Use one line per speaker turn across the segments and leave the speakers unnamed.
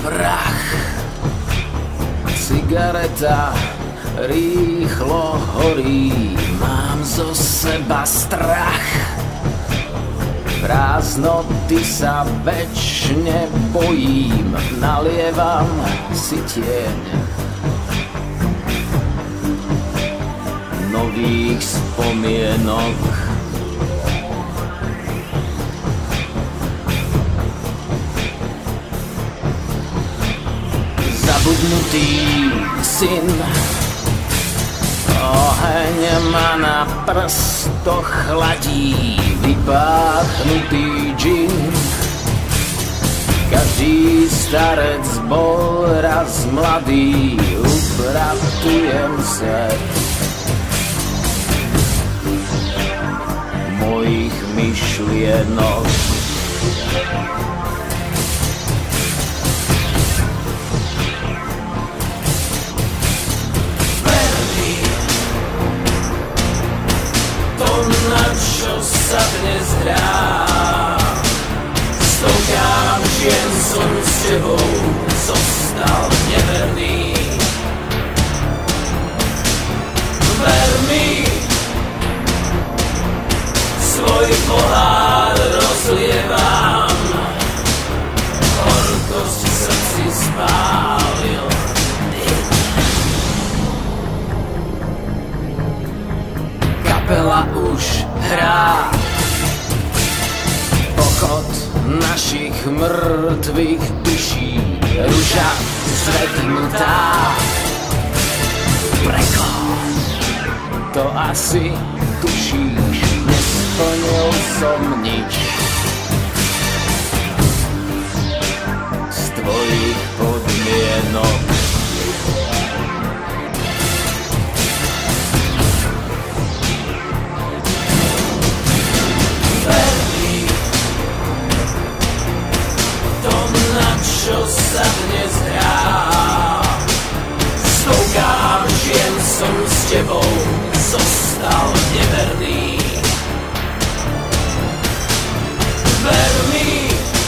prach. Cigareta rýchlo horí, mám zo seba strach. Prázdnoty sa večne bojím, nalievam si tieň nových spomienok. Zabudnutý syn, oheň ma na prstoch chladí, vypáchnutý džin. Každý starec bol raz mladý, upratujem sa mojich myšlienok. Na čo sa dnes hrá, stovkám žien som s tebou zostal neverný. Ver mi, svoj pohár rozlievam, horkosť v srdci spálil. Kapela už hrá, pochod našich mŕtvych duší, ruža zvednutá. Preko, to asi tušíš, nesplnil som nič z tvojich podmienok. Čo sa dnes hrá, stovkám žien som s tebou zostal neverný. Ver mi,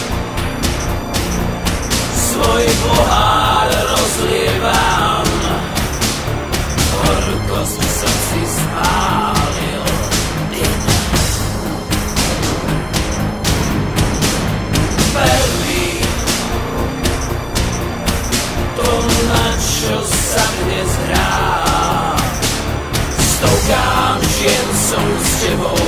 svoj pohár rozlievam, horkosť v srdci spálil dym. Ver mi, na čo sa dnes hrá, stovkám žien som s tebou